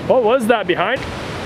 What was that behind?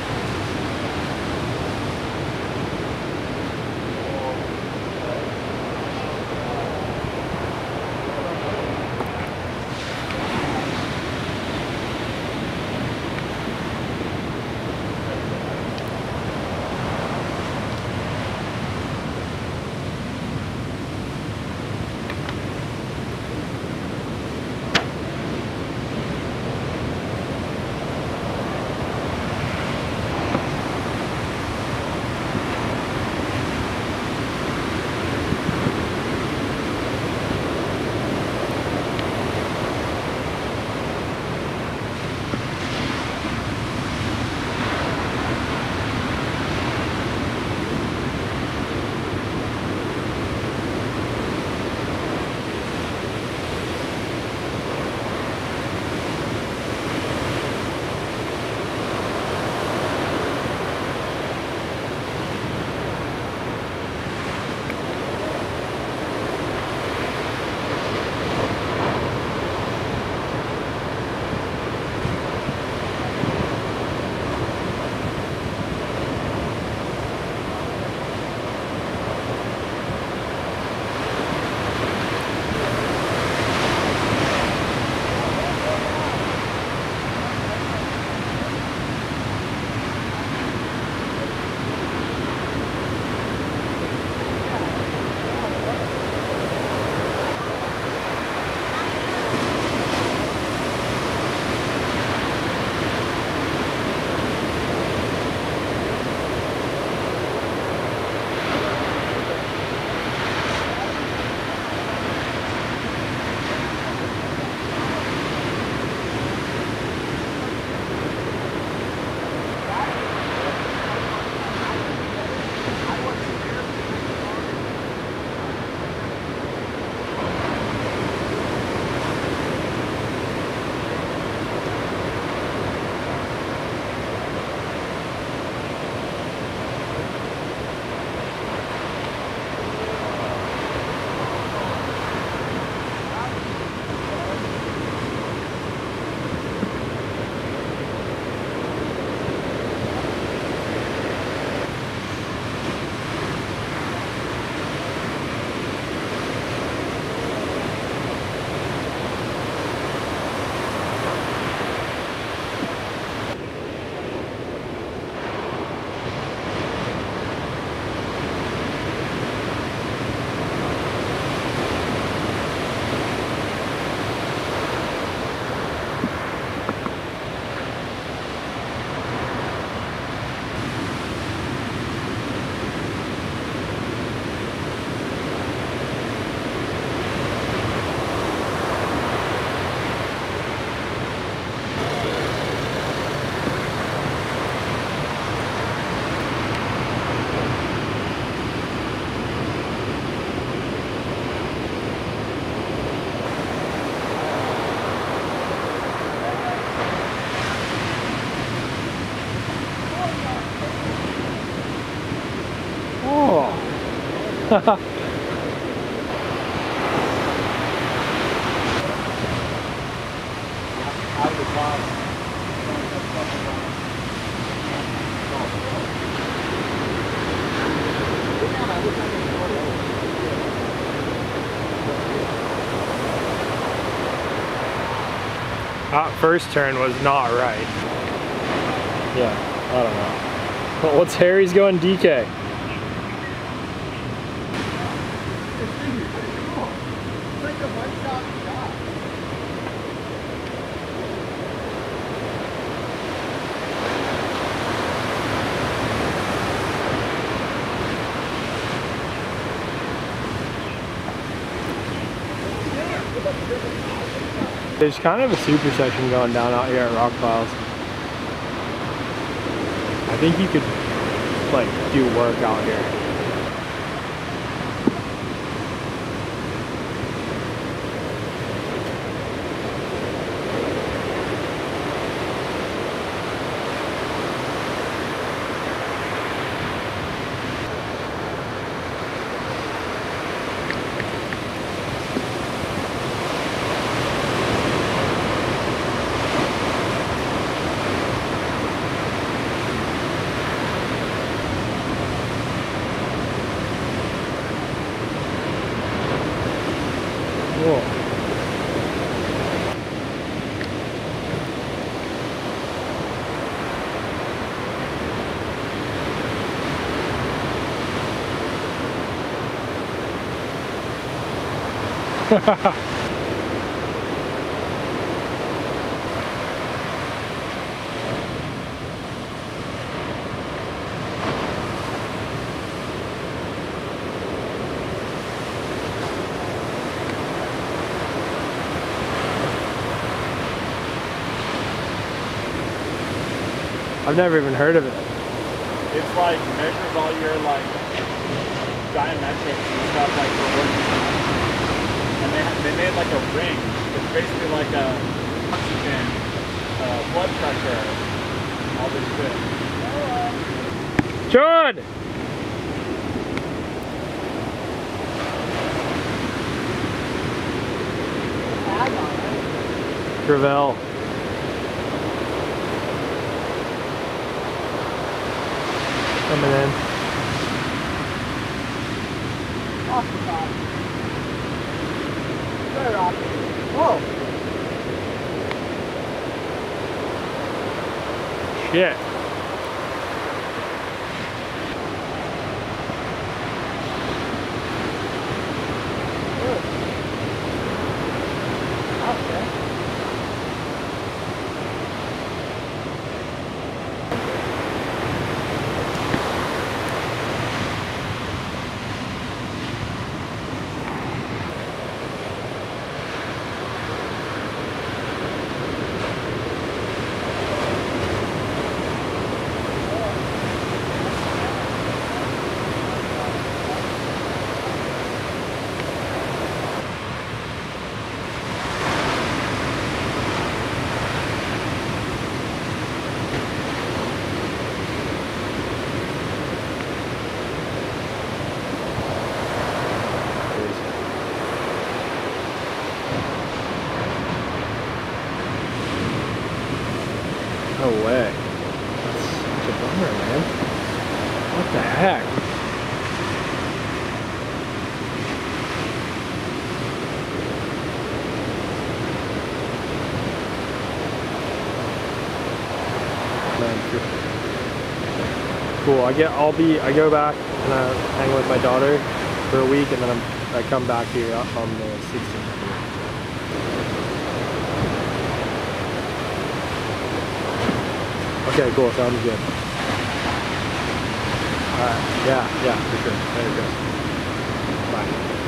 That first turn was not right. Yeah, I don't know. Well, what's Harry's going DK? There's kind of a super section going down out here at Rock Piles. I think you could like do work out here. I've never even heard of it. It's like measures all your like diametrics and stuff like for working. And they made like a ring. It's basically like a oxygen, blood pressure, all this shit. John! Gravel. Coming in. Off the top. Very off. Whoa! Shit. No way. That's such a bummer, man. What the heck? Cool. I go back and I hang with my daughter for a week, and then I come back here on the 16th. Okay, cool. Sounds good. Alright. Yeah, for sure. There you go. Bye.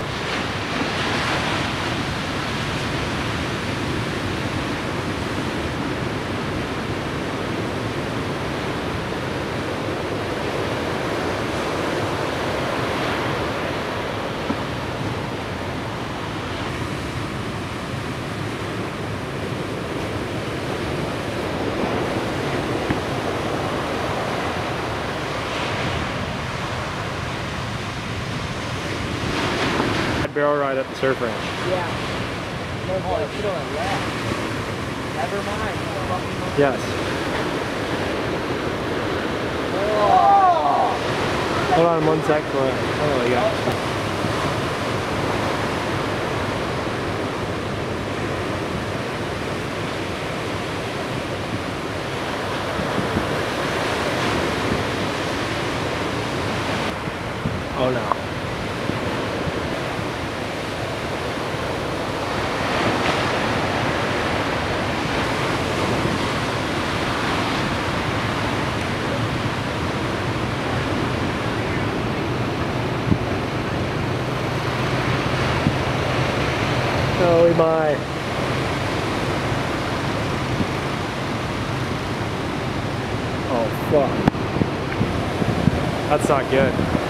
Barrel ride at the surf ranch. Yeah. No, boy, you don't left. Never mind. Yes. Oh! Hold on 1 sec. Oh, there we go. Oh no. Oh my. Oh fuck. That's not good.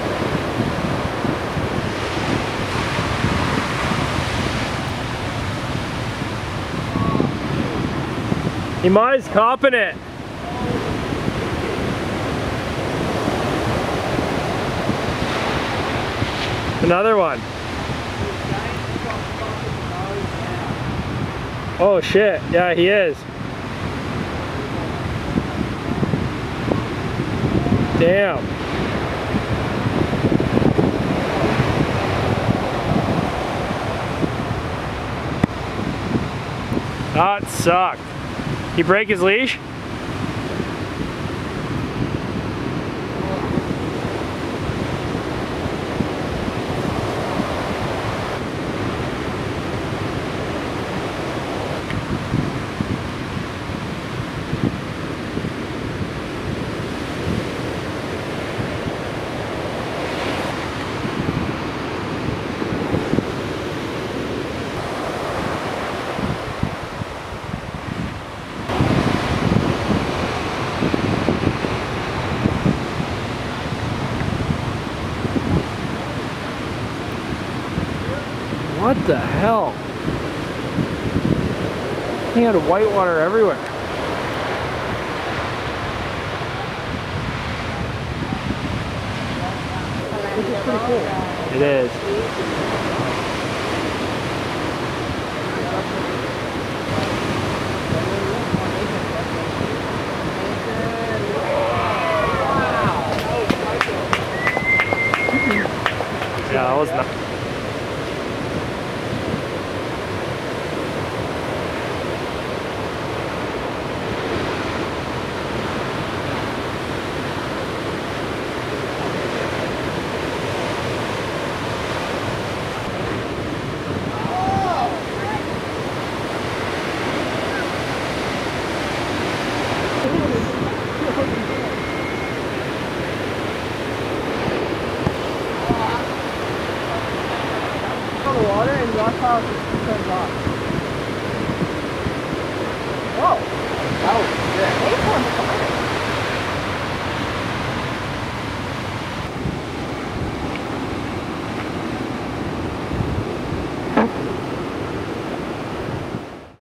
He might is copping it. Another one. Oh shit, yeah he is. Damn. That sucked. He break his leash? What the hell? He had whitewater everywhere. Which is pretty cool. It is. Yeah, that was nice. The water and rock piles.